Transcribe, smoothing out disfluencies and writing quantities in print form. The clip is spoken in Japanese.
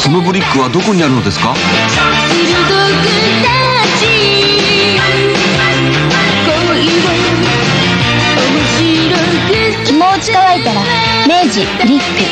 そのブリックはどこにあるのですか？ 気持ち乾いたら明治ブリック。